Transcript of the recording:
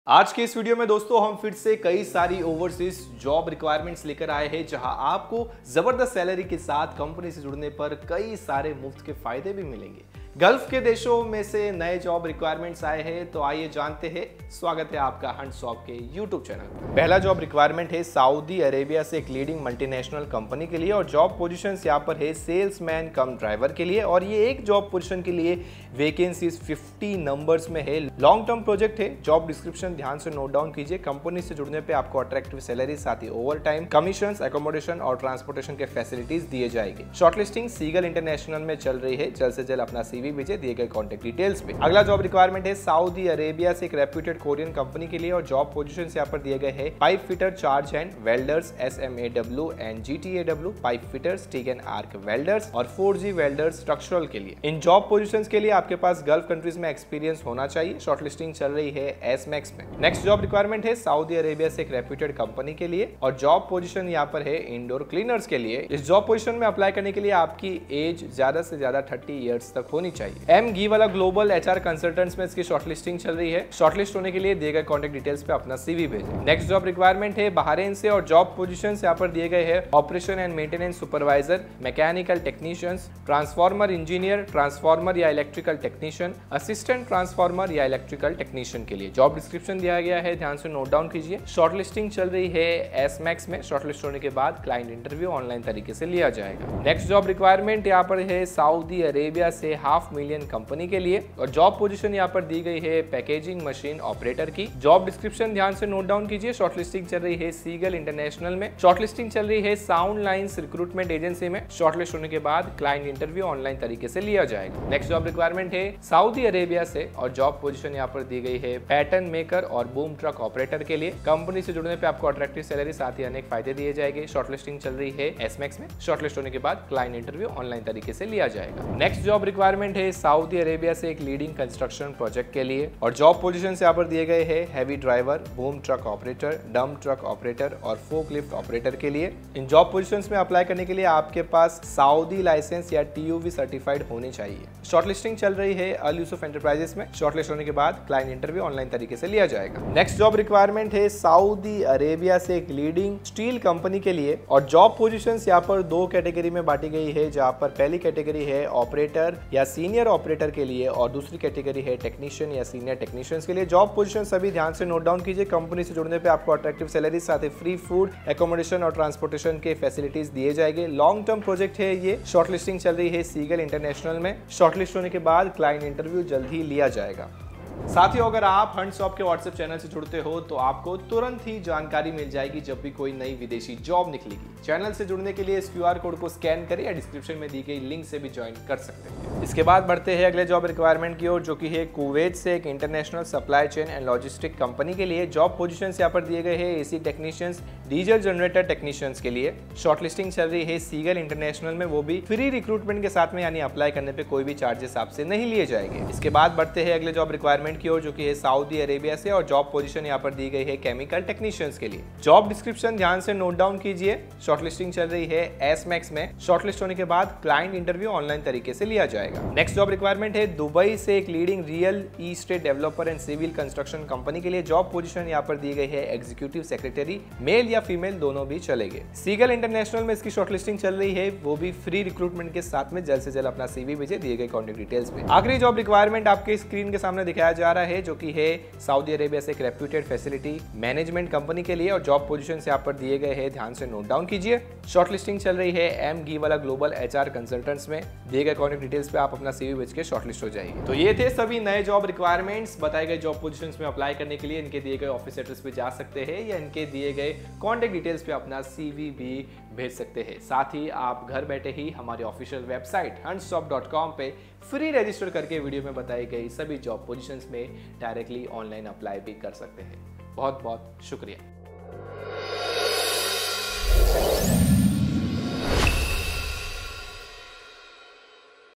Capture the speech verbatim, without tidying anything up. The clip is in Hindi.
आज के इस वीडियो में दोस्तों हम फिर से कई सारी ओवरसीज जॉब रिक्वायरमेंट्स लेकर आए हैं, जहां आपको जबरदस्त सैलरी के साथ कंपनी से जुड़ने पर कई सारे मुफ्त के फायदे भी मिलेंगे। गल्फ के देशों में से नए जॉब रिक्वायरमेंट्स आए हैं, तो आइए जानते हैं। स्वागत है आपका हंट्सॉप के यूट्यूब चैनल। पहला जॉब रिक्वायरमेंट है सऊदी अरेबिया से एक लीडिंग मल्टीनेशनल कंपनी के लिए और जॉब पोजीशंस यहाँ पर है सेल्समैन कम ड्राइवर के लिए। और ये एक जॉब पोजीशन के लिए वैकेंसीज पचास नंबर्स में है। लॉन्ग टर्म प्रोजेक्ट है। जॉब डिस्क्रिप्शन ध्यान से नोट डाउन कीजिए। कंपनी से जुड़ने पर आपको अट्रैक्टिव सैलरी, साथ ही ओवर टाइम, कमीशन, एकोमोडेशन और ट्रांसपोर्टेशन के फैसिलिटीज दिए जाएंगे। शॉर्टलिस्टिंग सीगल इंटरनेशनल में चल रही है। जल्द से जल्द अपना सीवी भेजे दिए गए कॉन्टैक्ट डिटेल्स पे। अगला जॉब रिक्वायरमेंट है सऊदी अरेबिया से एक रेप्यूटेड कोरियन कंपनी के लिए और जॉब पोजीशंस यहाँ पर दिए गए हैं pipe fitter, charge hand welders, S M A W and G T A W, pipe fitters, TIG and arc welders और फोर जी वेल्डर्स स्ट्रक्चरल के लिए। इन जॉब पोजीशंस के लिए आपके पास गल्फ कंट्रीज में एक्सपीरियंस होना चाहिए। शॉर्टलिस्टिंग चल रही है एस मैक्स में। नेक्स्ट जॉब रिक्वायरमेंट है सऊदी अरेबिया से एक रेप्यूटेड कंपनी के लिए और जॉब पोजीशन यहाँ पर है इंडोर क्लीनर्स के लिए। इस जॉब पोजीशन में अप्लाई करने के लिए आपकी एज ज्यादा से ज्यादा थर्टी ईयर्स तक होनी चाहिए। एम गी वाला ग्लोबल एचआर कंसल्टेंट्स में इसकी शॉर्टलिस्टिंग चल रही है। शॉर्टलिस्ट होने के लिए दिए गए कॉन्टैक्ट डिटेल्स पे अपना सीवी भेजें। नेक्स्ट जॉब रिक्वायरमेंट है बहरीन से और जॉब पोजीशंस यहाँ पर दिए गए हैं operation and maintenance supervisor, mechanical technicians, transformer engineer, transformer या इलेक्ट्रिकल टेक्नीशियन, असिस्टेंट ट्रांसफार्मर या इलेक्ट्रिकल टेक्नीशियन के लिए। जॉब डिस्क्रिप्शन दिया गया है, ध्यान से नोट डाउन कीजिए। शॉर्टलिस्टिंग चल रही है एस मैक्स में। शॉर्टलिस्ट होने के बाद क्लाइंट इंटरव्यू ऑनलाइन तरीके से लिया जाएगा। नेक्स्ट जॉब रिक्वायरमेंट यहाँ पर है सऊदी अरेबिया से हाफ मिलियन कंपनी के लिए और जॉब पोजीशन यहाँ पर दी गई है पैकेजिंग मशीन ऑपरेटर की। जॉब डिस्क्रिप्शन ध्यान से नोट डाउन कीजिए। शॉर्टलिस्टिंग चल रही है सीगल इंटरनेशनल में। शॉर्टलिस्टिंग चल रही है साउंड लाइंस रिक्रूटमेंट एजेंसी में। शॉर्टलिस्ट होने के बाद क्लाइंट इंटरव्यू ऑनलाइन तरीके से लिया जाएगा। नेक्स्ट जॉब रिक्वायरमेंट है सऊदी अरेबिया से और जॉब पोजीशन यहाँ पर दी गई है पैटर्न मेकर और बूम ट्रक ऑपरेटर के लिए। कंपनी से जुड़ने पर आपको अट्रैक्टिव सैलरी, साथ ही अनेक फायदे दिए जाएंगे। शॉर्टलिस्टिंग चल रही है एस मैक्स में। शॉर्टलिस्ट होने के बाद क्लाइंट इंटरव्यू ऑनलाइन तरीके से लिया जाएगा। नेक्स्ट जॉब रिक्वायरमेंट है सऊदी अरेबिया से एक लीडिंग कंस्ट्रक्शन प्रोजेक्ट के लिए और जॉब पोजीशंस यहाँ पर दिए गए हैं heavy driver, boom truck operator, dump truck operator और फोक लिफ्ट ऑपरेटर के लिए। इन जॉब पोजीशंस में अप्लाई करने के लिए आपके पास सऊदी लाइसेंस या टी यू वी सर्टिफाइड होने चाहिए। शॉर्टलिस्टिंग चल रही है अल यूसुफ एंटरप्राइजेस में। शॉर्टलिस्ट होने के बाद क्लाइंट इंटरव्यू ऑनलाइन तरीके से लिया जाएगा। नेक्स्ट जॉब रिक्वायरमेंट है सऊदी अरेबिया से एक लीडिंग स्टील कंपनी के लिए और जॉब पोजीशंस यहाँ पर दो कैटेगरी में बांटी गई है, जहाँ पर पहली कैटेगरी है ऑपरेटर या सीनियर ऑपरेटर के लिए और दूसरी कैटेगरी है टेक्नीशियन या सीनियर टेक्नीशियंस के लिए। जॉब पोजीशन सभी ध्यान से नोट डाउन कीजिए। कंपनी से जुड़ने पे आपको अट्रैक्टिव सैलरी, साथ ही फ्री फूड, एकोमोडेशन और ट्रांसपोर्टेशन के फैसिलिटीज दिए जाएंगे। लॉन्ग टर्म प्रोजेक्ट है ये। शॉर्टलिस्टिंग चल रही है सीगल इंटरनेशनल में। शॉर्टलिस्ट होने के बाद क्लाइंट इंटरव्यू जल्द ही लिया जाएगा। साथियों, अगर आप हंट्सॉप के व्हाट्सएप चैनल से जुड़ते हो तो आपको तुरंत ही जानकारी मिल जाएगी जब भी कोई नई विदेशी जॉब निकलेगी। चैनल से जुड़ने के लिए इस क्यू आर कोड को स्कैन करें या डिस्क्रिप्शन में दी गई लिंक से भी ज्वाइन कर सकते हैं। इसके बाद बढ़ते हैं अगले जॉब रिक्वायरमेंट की ओर, जो कि है कुवैत से एक international supply chain and logistic company के लिए। जॉब पोजीशंस यहाँ पर दिए गए हैं AC technicians, diesel generator technicians के लिए। शॉर्टलिस्टिंग चल रही है सीगल इंटरनेशनल में, वो भी फ्री रिक्रूटमेंट के साथ में, यानी अप्लाई करने पर कोई भी चार्जेस आपसे नहीं लिए जाएंगे। इसके बाद बढ़ते हैं अगले जॉब रिक्वायरमेंट की ओर, जो कि है सऊदी अरेबिया से और जॉब पोजीशन यहाँ पर दी गई है केमिकल टेक्नीशियंस के लिए। जॉब डिस्क्रिप्शन ध्यान से नोट डाउन कीजिए। शॉर्टलिस्टिंग चल रही है एस मैक्स में। शॉर्टलिस्ट होने के बाद क्लाइंट इंटरव्यू ऑनलाइन तरीके से लिया जाएगा। नेक्स्ट जॉब रिक्वायरमेंट है दुबई से एक leading real estate developer and civil construction company के लिए। जॉब पोजीशन यहाँ पर दी गई है एग्जीक्यूटिव सेक्रेटरी, मेल या फीमेल दोनों भी चलेंगे। सीगल इंटरनेशनल में इसकी शॉर्टलिस्टिंग चल रही है, वो भी फ्री रिक्रूटमेंट के साथ में। जल्द से जल्द अपना सीवी भेजे दिए गए कॉन्टैक्ट डिटेल्स पे। आखिरी जॉब रिक्वायरमेंट आपके स्क्रीन के सामने दिखाया जा रहा है, जो कि है सऊदी अरेबिया से एक रेप्यूटेड फैसिलिटी मैनेजमेंट कंपनी के लिए और जॉब पोजीशंस यहाँ पर दिए गए हैं, ध्यान से नोट डाउन कीजिए। शॉर्टलिस्टिंग चल रही है एम गी वाला ग्लोबल एचआर कंसल्टेंट्स में। दिए गए कॉन्टैक्ट डिटेल्स पे आप अपना सीवी भेज के शॉर्टलिस्ट हो जाएगी। तो ये थे सभी नए जॉब रिक्वायरमेंट्स। बताए गए जॉब पोजीशंस में अप्लाई करने के लिए इनके दिए गए ऑफिस एड्रेस पे जा सकते हैं या इनके दिए गए कॉन्टैक्ट डिटेल्स पे अपना सीवी भी भेज सकते हैं। साथ ही आप घर बैठे ही हमारे ऑफिशियल वेबसाइट हंट्सॉप डॉट कॉम पे फ्री रजिस्टर करके वीडियो में बताई गई सभी जॉब पोजीशंस में डायरेक्टली ऑनलाइन अप्लाई भी कर सकते हैं। बहुत बहुत शुक्रिया।